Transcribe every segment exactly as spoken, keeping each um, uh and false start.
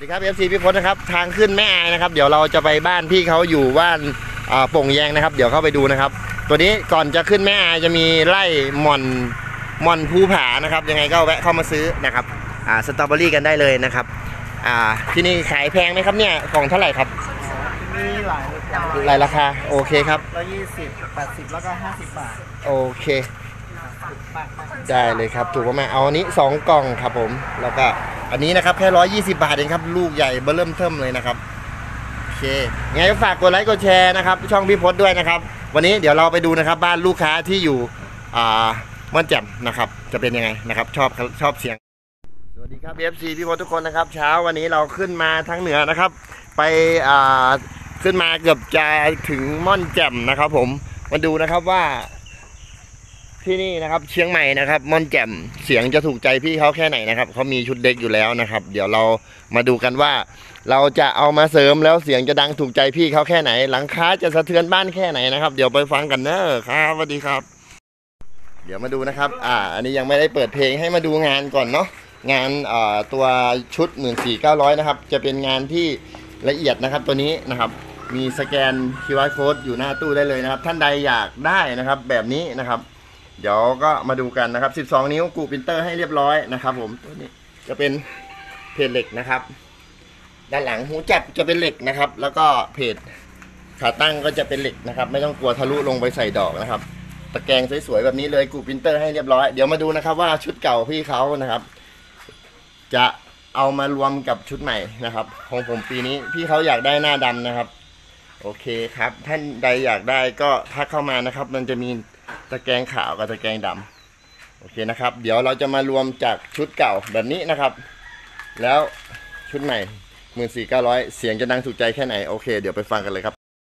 ครับ เอฟ ซี พี่พจน์นะครับทางขึ้นแม่อายนะครับเดี๋ยวเราจะไปบ้านพี่เขาอยู่บ้านโป่งแยงนะครับเดี๋ยวเข้าไปดูนะครับตัวนี้ก่อนจะขึ้นแม่อายจะมีไร่หม่อนหม่อนภูผานะครับยังไงก็แวะเข้ามาซื้อนะครับอ่าสตรอเบอรี่กันได้เลยนะครับอ่าที่นี่ขายแพงไหมครับเนี่ยกล่องเท่าไหร่ครับมีหลายหลายราคาโอเคครับร้อยยี่สิบแปดสิบแล้วก็ห้าสิบบาทโอเคได้เลยครับถูกมากเอาอันนี้สองกล่องครับผมแล้วก็อันนี้นะครับแค่ร้อยยี่สิบบาทเองครับลูกใหญ่เบอร์เริ่มเทิมเลยนะครับโอเคงั้นก็ฝากกดไลค์กดแชร์นะครับช่องพี่พจน์ด้วยนะครับวันนี้เดี๋ยวเราไปดูนะครับบ้านลูกค้าที่อยู่อ่าม่อนแจ่มนะครับจะเป็นยังไงนะครับชอบชอบเสียงสวัสดีครับ เอฟ ซี พี่พจน์ทุกคนนะครับเช้าวันนี้เราขึ้นมาทางเหนือนะครับไปอ่าขึ้นมาเกือบจะถึงม่อนแจ่มนะครับผมมาดูนะครับว่าที่นี่นะครับเชียงใหม่นะครับม่อนแจ่มเสียงจะถูกใจพี่เขาแค่ไหนนะครับเขามีชุดเด็กอยู่แล้วนะครับเดี๋ยวเรามาดูกันว่าเราจะเอามาเสริมแล้วเสียงจะดังถูกใจพี่เขาแค่ไหนหลังคาจะสะเทือนบ้านแค่ไหนนะครับเดี๋ยวไปฟังกันเนอะครับสวัสดีครับเดี๋ยวมาดูนะครับอ่าอันนี้ยังไม่ได้เปิดเพลงให้มาดูงานก่อนเนาะงานอ่าตัวชุดหมื่นสี่เก้าร้อยนะครับจะเป็นงานที่ละเอียดนะครับตัวนี้นะครับมีสแกน คิว อาร์ Code อยู่หน้าตู้ได้เลยนะครับท่านใดอยากได้นะครับแบบนี้นะครับเดี๋ยวก็มาดูกันนะครับสิบสองนิ้วกูปรินเตอร์ให้เรียบร้อยนะครับผมตัวนี้จะเป็นเพจเหล็กนะครับด้านหลังหูจับจะเป็นเหล็กนะครับแล้วก็เพจขาตั้งก็จะเป็นเหล็กนะครับไม่ต้องกลัวทะลุลงไปใส่ดอกนะครับตะแกรงสวยๆแบบนี้เลยกูปรินเตอร์ให้เรียบร้อยเดี๋ยวมาดูนะครับว่าชุดเก่าพี่เขานะครับจะเอามารวมกับชุดใหม่นะครับของผมปีนี้พี่เขาอยากได้หน้าดำนะครับโอเคครับท่านใดอยากได้ก็ทักเข้ามานะครับมันจะมีตะแกรงขาวกับตะแกรงดำโอเคนะครับเดี๋ยวเราจะมารวมจากชุดเก่าแบบนี้นะครับแล้วชุดใหม่หมื่นสี่เก้าร้อยเสียงจะดังถูกใจแค่ไหนโอเคเดี๋ยวไปฟังกันเลยครับ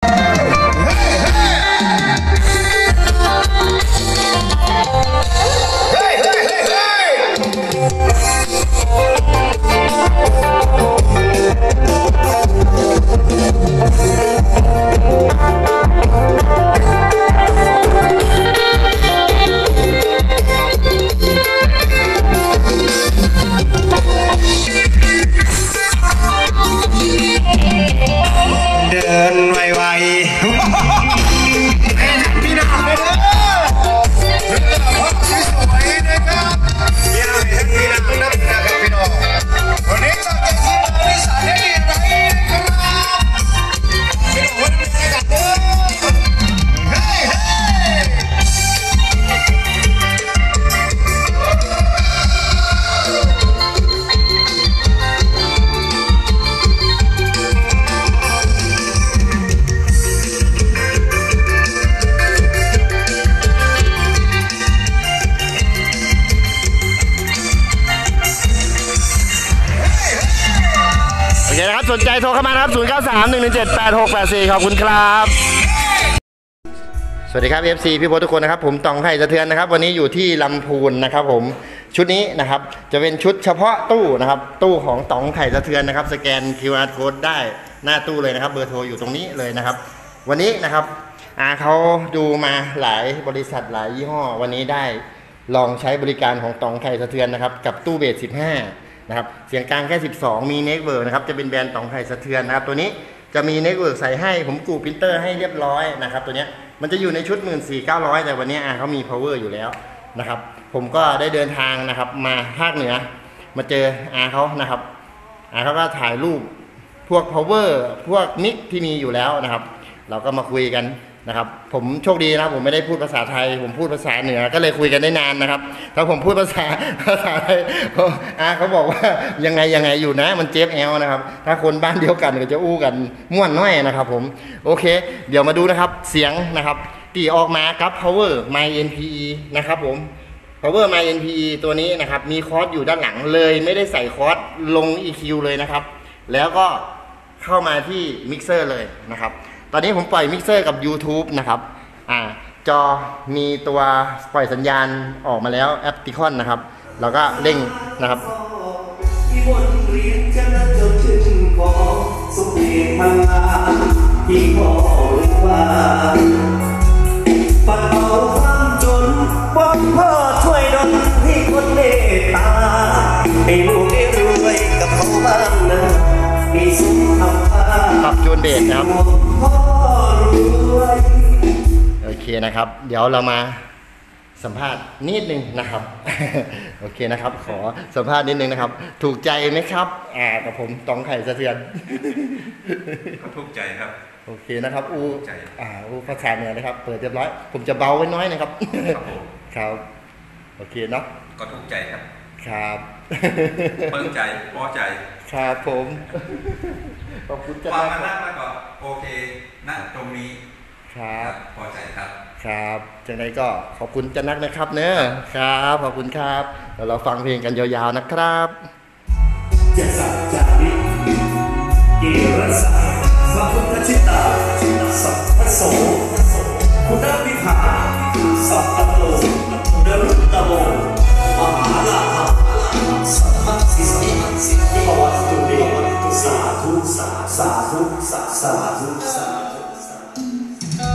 เดินไวๆให้พี่น้องเลยเด้อเรื่องพ่อสวยๆนะครับพี่น้องให้พี่น้องนะครับพี่น้องวันนี้จะเป็นที่มาที่สารได้ยังไงครับพี่น้องวันนี้กันเด้อเฮ้ยเฮ้ยโอเคนะครับสนใจโทรเข้ามานะครับศูนย์ เก้า สาม หนึ่ง หนึ่ง เจ็ด แปด หก แปด สี่ขอบคุณครับสวัสดีครับ เอฟ ซี พี่พจน์ทุกคนนะครับผมตองไข่สะเทือนนะครับวันนี้อยู่ที่ลำพูนนะครับผมชุดนี้นะครับจะเป็นชุดเฉพาะตู้นะครับตู้ของตองไข่สะเทือนนะครับสแกน คิว อาร์ Code ได้หน้าตู้เลยนะครับเบอร์โทรอยู่ตรงนี้เลยนะครับวันนี้นะครับอาเขาดูมาหลายบริษัทหลายยี่ห้อวันนี้ได้ลองใช้บริการของตองไข่สะเทือนนะครับกับตู้เบสสิบห้านะครับเสียงกลางแค่สิบสองมีเน็ตเวิร์กนะครับจะเป็นแบรนด์ตองไข่สะเทือนนะครับตัวนี้จะมีเน็ตเวิร์กใส่ให้ผมกูปรินเตอร์ให้เรียบร้อยนะครับตัวนี้มันจะอยู่ในชุด หนึ่งหมื่นสี่พันเก้าร้อย แต่วันนี้อาเขามี power อยู่แล้วนะครับผมก็ได้เดินทางนะครับมาภาคเหนือมาเจออาเขานะครับอาเขาก็ถ่ายรูปพวก power พวกมิกที่มีอยู่แล้วนะครับเราก็มาคุยกันนะครับผมโชคดีนะผมไม่ได้พูดภาษาไทยผมพูดภาษาเหนือก็เลยคุยกันได้นานนะครับถ้าผมพูดภาษาภาษาไทยอาเขาบอกว่ายังไงยังไงอยู่นะมันเจ็บแอลนะครับถ้าคนบ้านเดียวกันก็จะอู้กันม่วนน้อยนะครับผมโอเคเดี๋ยวมาดูนะครับเสียงนะครับที่ออกมากับ power my เอ็น พี อี นะครับผม power my เอ็น พี อี ตัวนี้นะครับมีคอร์สอยู่ด้านหลังเลยไม่ได้ใส่คอร์สลง อี คิว เลยนะครับแล้วก็เข้ามาที่มิกเซอร์เลยนะครับตอนนี้ผมปล่อยมิกเซอร์กับ YouTube นะครับอ่าจอมีตัวปล่อยสัญญาณออกมาแล้วแอปติคอนนะครับเราก็เร่งนะครับที่บนเรียนจะเลิกจนถึงขอสุขีพังงาที่ขอว่าปัดเป่าความจนบอกพ่อช่วยดลให้คนเมตตาให้ลูกได้รวยกับเขาบ้างนะปรับจูนเบสนะครับโอเคนะครับ เดี๋ยวเรามาสัมภาษณ์นิดนึงนะครับ โอเคนะครับ ขอสัมภาษณ์นิดนึงนะครับ ถูกใจไหมครับอ่ากับผมตองไข่สะเทือนก็ทุกข์ใจครับโอเคนะครับอูใจอ่าอูภาษาเหนือนะครับเปิดเรียบร้อยผมจะเบาไว้น้อยนะครับครับผมครับโอเคเนาะก็ทุกข์ใจครับครับเปิ้งใจพอใจครับผมขอบคุณจัฟังงมาคนั่รังบแล้วก็โอเคนั่งตรงนี้ครับพอใจครับครับจังไดก็ขอบคุณจันนักนะครับเนอะครับขอบคุณครับเดี๋ยวเราฟังเพลงกันยาวๆนะครับจะสัจจาริเกรสาพระพุทธชิตาสัพพโสคุณวิภาสัพพโลเดรุตโมมหาลาภสัพพสิทธิภวัตตุเตสาธุสาสาธุสาสาธุสาธุ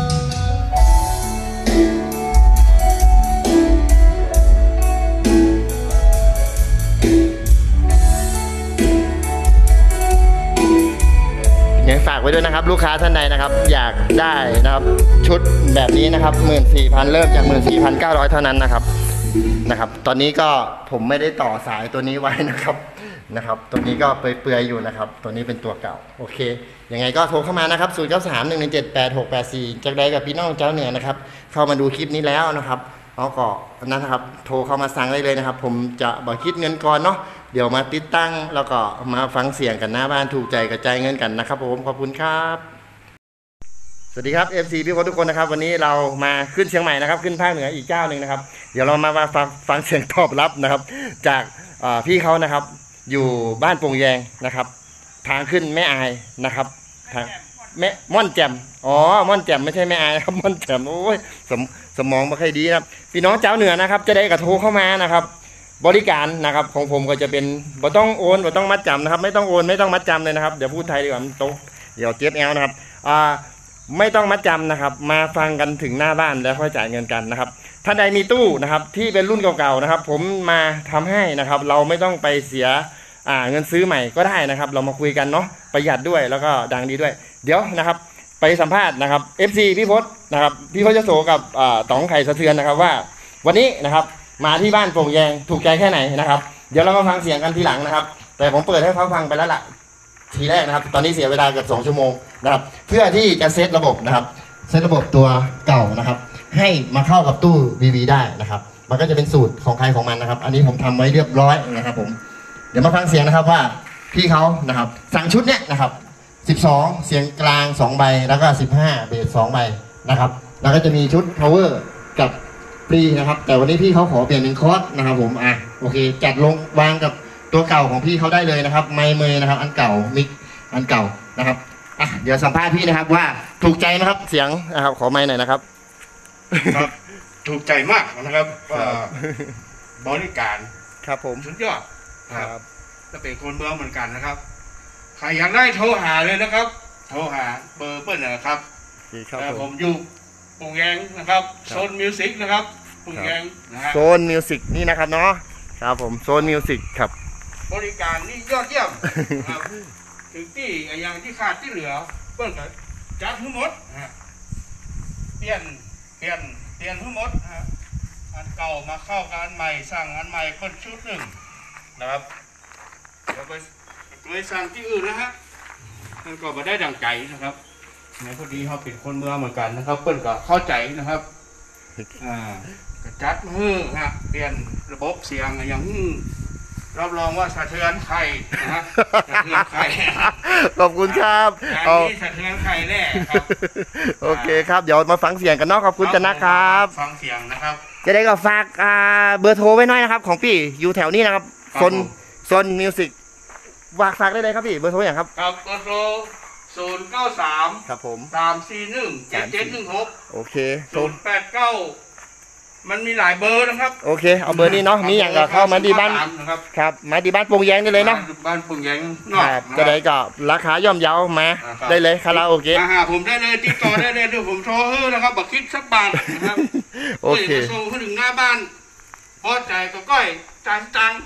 ยังฝากไว้ด้วยนะครับ ลูกค้าท่านใดนะครับ อยากได้นะครับชุดแบบนี้นะครับ หมื่นสี่พันเริ่มจากหมื่นสี่พันเก้าร้อยเท่านั้นนะครับนะครับ ตอนนี้ก็ผมไม่ได้ต่อสายตัวนี้ไว้นะครับนะครับ ตัวนี้ก็เปื่อยๆอยู่นะครับ ตัวนี้เป็นตัวเก่าโอเคยังไงก็โทรเข้ามานะครับศูนย์เก้าสามหนึ่งหนึ่งเจ็ดแปดหกแปดสี่จากใดกับพี่น้องเจ้าเหนือนะครับเข้ามาดูคลิปนี้แล้วนะครับเอาก็นะครับโทรเข้ามาสั่งได้เลยนะครับ ผมจะบอกคิดเงินก่อนเนาะเดี๋ยวมาติดตั้งแล้วก็มาฟังเสียงกันหน้าบ้านถูกใจกระจายเงินกันนะครับผมขอบคุณครับสวัสดีครับ เอฟ ซี พี่พลทุกคนนะครับวันนี้เรามาขึ้นเชียงใหม่นะครับขึ้นภาคเหนืออีกเจ้าหนึ่งนะครับเดี๋ยวเรามาฟังฟังเสียงตอบรับนะครับจากพี่เขานะครับอยู่บ้านโป่งแยงนะครับทางขึ้นแม่อายนะครับทางแม่ม่อนแจ่มอ๋อม่อนแจ่มไม่ใช่แม่อายครับม่อนแจ่มโอ้ยสมสมองไม่ค่อยดีนะครับพี่น้องเจ้าเหนือนะครับจะได้กระโทรเข้ามานะครับบริการนะครับของผมก็จะเป็นบ่ต้องโอนบ่ต้องมัดจำนะครับไม่ต้องโอนไม่ต้องมัดจำเลยนะครับเดี๋ยวพูดไทยดีกว่ามันโตเดี๋ยวเจี๊ยบแอลนะครับอ่าไม่ต้องมัดจำนะครับมาฟังกันถึงหน้าบ้านแล้วค่อยจ่ายเงินกันนะครับท่านใดมีตู้นะครับที่เป็นรุ่นเก่าๆนะครับผมมาทำให้นะครับเราไม่ต้องไปเสียอ่าเงินซื้อใหม่ก็ได้นะครับเรามาคุยกันเนาะประหยัดด้วยแล้วก็ดังดีด้วยเดี๋ยวนะครับไปสัมภาษณ์นะครับ เอฟ ซี พี่พศนะครับพี่พศยโสกับอ่าต๋องไข่สะเทือนนะครับว่าวันนี้นะครับมาที่บ้านโป่งแยงถูกใจแค่ไหนนะครับเดี๋ยวเรามาฟังเสียงกันทีหลังนะครับแต่ผมเปิดให้เขาฟังไปแล้วล่ะทีแรกนะครับตอนนี้เสียเวลาเกือบสองชั่วโมงนะครับเพื่อที่จะเซตระบบนะครับเซตระบบตัวเก่านะครับให้มาเข้ากับตู้ วี วี ได้นะครับมันก็จะเป็นสูตรของใครของมันนะครับอันนี้ผมทำไว้เรียบร้อยนะครับผมเดี๋ยวมาฟังเสียงนะครับว่าพี่เขานะครับสั่งชุดเนี้ยนะครับสิบสองเสียงกลางสองใบแล้วก็สิบห้าเบสสองใบนะครับแล้วก็จะมีชุด power กับฟรีนะครับแต่วันนี้พี่เขาขอเปลี่ยนเป็นคอร์สนะครับผมอ่ะโอเคจัดลงวางกับตัวเก่าของพี่เขาได้เลยนะครับไมค์เมย์นะครับอันเก่ามิกอันเก่านะครับอ่ะเดี๋ยวสัมภาษณ์พี่นะครับว่าถูกใจไหมครับเสียงนะครับขอไมค์หน่อยนะครับครับถูกใจมากนะครับว่าบริการครับผมสุดยอดครับจะเป็นคนเมืองเหมือนกันนะครับใครอยากได้โทรหาเลยนะครับ โทรหาเบอร์เปิ้ลนะครับครับแต่ผผม มอยู่โป่งแยงนะครับโซนมิวสิกนะครับโป่งแยงนะฮะโซนมิวสิกนี่นะครับเนาะครับผมโซนมิวสิกครับบริการนี่ยอดเยี่ยมนะครับถึงที่อย่างที่ขาดที่เหลือเปิ้ลก็จัดทั้งหมดนะฮะเปลี่ยนเปลี่ยนเปลี่ยนทั้งหมดนะฮะอันเก่ามาเข้ากับอันใหม่สั่งอันใหม่เพิ่มชุดหนึ่งนะครับแล้วไปไปสั่งที่อื่นนะฮะมันก็มาได้ดังใจนะครับในพอดีเขาเป็นคนเมืองเหมือนกันนะครับ เปิ้ลก็เข้าใจนะครับอ่าก็จัดมือฮะเปลี่ยนระบบเสียงอย่างรับรองว่าสะเทือนไข่นะฮะสะเทือนไข่ขอบคุณครับงานเอานี้สะเทือนไข่แน่ครับโอเคครับเดี๋ยวมาฟังเสียงกันเนาะขอบคุณจันนะครับฟังเสียงนะครับจะได้ก็ฝากอ่าเบอร์โทรไว้หน่อยนะครับของพี่อยู่แถวนี้นะครับครับโซนผมโซนมิวสิกฝากฝากได้เลยครับพี่เบอร์โทรอย่างครับครับกดโทรศูนย์เก้าสามครับผมสามสี่หนึ่งเจ็ดเจ็ดหนึ่งหกโอเคโทรศูนย์แปดเก้ามันมีหลายเบอร์นะครับโอเคเอาเบอร์นี้เนาะมีอย่างก็เข้ามาที่บ้านนะครับครับมาที่บ้านโป่งแยงได้เลยเนาะบ้านปุ่งแยงนคอกรับนจะได้ก็ราคาย่อมเยามาอ่าครับได้เลยคาราโอเกะมาหาผมได้เลยติดต่อได้เลยเดี๋ยวผมโทรให้นะครับบักคิดสักบาทนะครับโอเคดี๋ยวจะส่งให้ถึงหน้าบ้านพอใจก็ก้อยจ่ายตังค์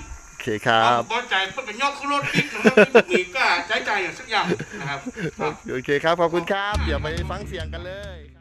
เคครับพอใจเพื่อเป็นยอดขึ้นรถอีกนะครับมีกล้าใจใจอย่างสักอย่างนะครับโอเคครับขอบคุณครับเดี๋ยวไปฟังเสียงกันเลย